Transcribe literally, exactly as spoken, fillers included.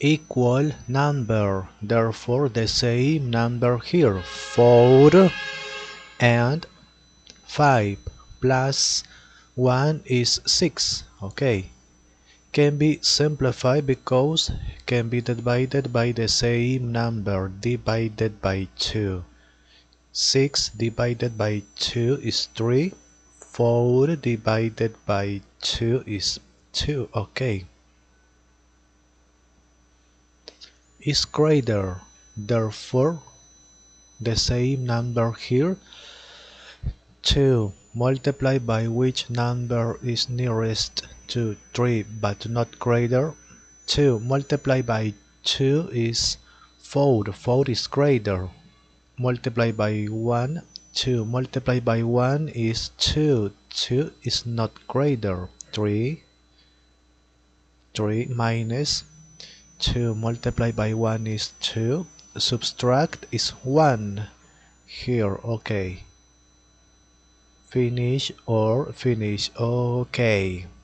equal number, therefore the same number here, four and five plus one is six. Okay, can be simplified because can be divided by the same number divided by two. six divided by two is three, four divided by two is two. Okay, is greater, therefore the same number here, two multiplied by which number is nearest to three but not greater. two multiplied by two is four, four is greater. Multiplied by one, two multiplied by one is two, two is not greater. three, three minus two multiplied by one is two, subtract is one here. Okay, finish or finish. Okay.